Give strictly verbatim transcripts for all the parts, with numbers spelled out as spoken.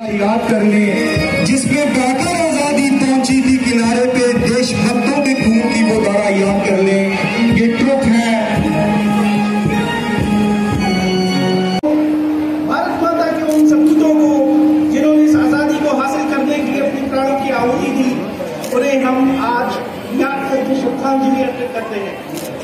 याद कर ले जिसमें गाकर आजादी पहुंची थी किनारे पे, देशभक्तों के खून की वो धारा याद कर ले। ये ट्रुथ है। भारत माता के उन सपूतों को जिन्होंने इस आजादी को हासिल करने के लिए अपने प्राणों की आहुति दी, उन्हें हम आज याद करके श्रद्धांजलि अर्पित करते हैं।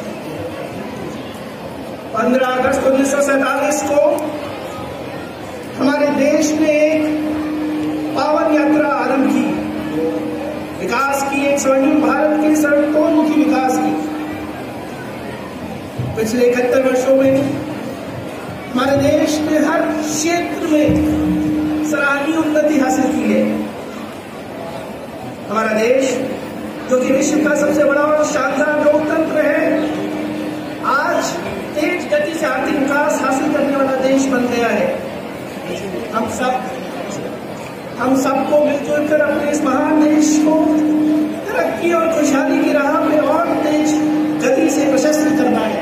पंद्रह अगस्त उन्नीस सौ सैतालीस को हमारे देश ने एक पावन यात्रा आरंभ की, विकास की, एक स्वर्णिम भारत के सर्वतोमुखी विकास की। पिछले इकहत्तर वर्षों में हमारे देश ने हर क्षेत्र में सराहनीय उन्नति हासिल की है। हमारा देश जो कि विश्व का सबसे बड़ा और शानदार लोकतंत्र है, आज तेज गति से आर्थिक विकास हासिल करने वाला देश बन गया है। हम सब हम सबको मिलजुल कर अपने इस महान देश को तरक्की और खुशहाली की राह में और तेज गति से प्रशस्त करना है।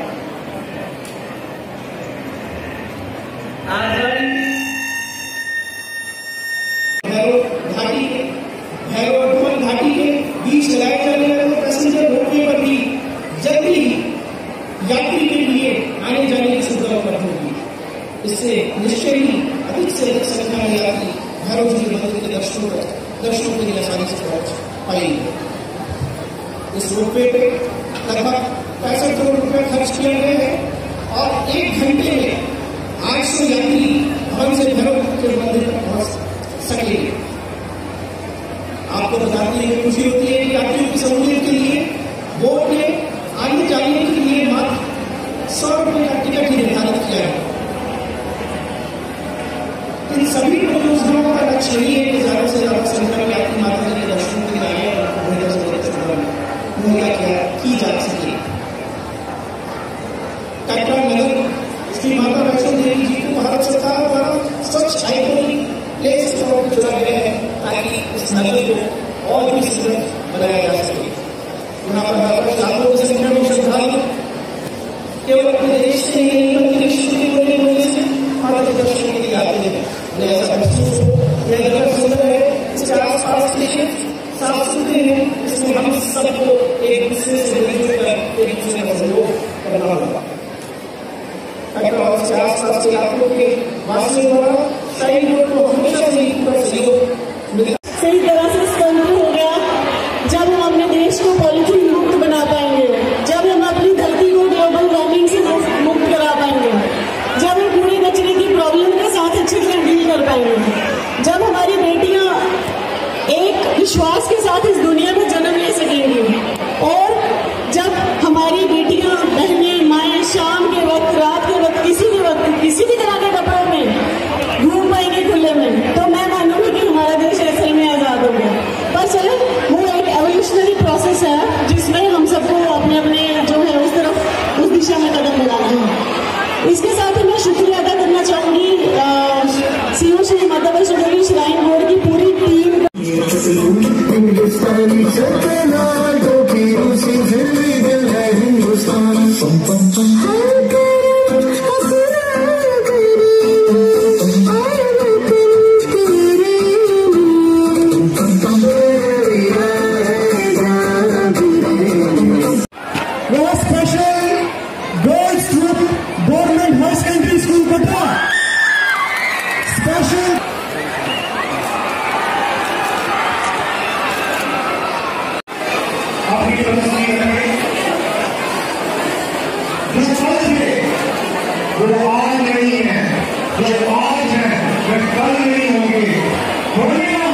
भैरव घाटी के भैरव घाटी के बीच लगाए जाने वाले पैसेंजर रोपवे पर भी जल्दी यात्री के लिए आने जाने की सुविधा उपलब्ध होगी। इससे निश्चय ही अधिक से अधिक संख्या में यात्री भैरव जी के मंदिर के दर्शनों दर्शनों के लिए आसानी से पहुंच पाएंगे। इस रोपवे पे लगभग पैंसठ करोड़ रुपए खर्च किया गया है और एक घंटे में आठ सौ यात्री भवन से भैरव के मंदिर तक पहुंच सकेंगे। आपको बताते हैं खुशी होती है कि यात्रियों की सहूलियत के लिए बोर्ड ने आने जाने के लिए मात्र सौ रुपये का टिकट ही निर्धारित किया है। इन सभी परियोजनाओं का लक्ष्य यही है कि ज्यादा से ज्यादा संख्या में यात्री माता जी के दर्शन के लिए आए और बेहतर से बेहतर सुविधा मुहैया की जा सके। कटरा नगर श्री माता वैष्णो देवी जी को भारत सरकार द्वारा स्वच्छ आइकॉनिक प्लेस के तौर पर चुना गया है ताकि इस नगर को और भी सुंदर बनाया जा सके। यहाँ पर हर लाखों की संख्या में श्रद्धालु केवल अपने देश से ही नहीं बल्कि विश्व के कोने कोने से माता के दर्शन के लिए आते हैं। ऐसा महसूस हो, यह जगह सुंदर है, इसके आसपास के क्षेत्र साफ सुथरे हैं, इसमें हम सबको एक दूसरे से मिलजुल कर एक दूसरे का सहयोग करना होगा। कटरा और इसके आसपास के इलाकों के वासियों द्वारा सही लोगों को हमेशा से पूरा सहयोग मिलता। सही तरह से संतुलित हो गया जब हम अपने देश को पॉलिथीन मुक्त बना पाएंगे, जब हम अपनी धरती को ग्लोबल वार्मिंग से मुक्त करा पाएंगे, जब हम कूड़े कचरे की प्रॉब्लम के साथ अच्छे से डील कर पाएंगे, जब हमारी बेटियां एक विश्वास के साथ इस दुनिया में जन्म ले सकेंगी और जब हमारी बेटियां, बहनें, माएँ शाम के वक्त, रात के वक्त, किसी भी वक्त किसी भी तरह के कपड़ों में घूम पाएंगे खुले में, तो मैं मानूंगी कि हमारा देश ऐसे में आजाद हो गया। पर चलो, वो एक एवोल्यूशनरी प्रोसेस है जिसमें हम सबको अपने अपने जो है उस तरफ, उस दिशा में कदम बढ़ाना है। इसके साथ ही मैं शुक्रिया अदा करना चाहूंगी CO Shri Mata Vaishno Devi shrine board की पूरी टीम। जो आज नहीं है, जो आज है, वे कल नहीं होंगे।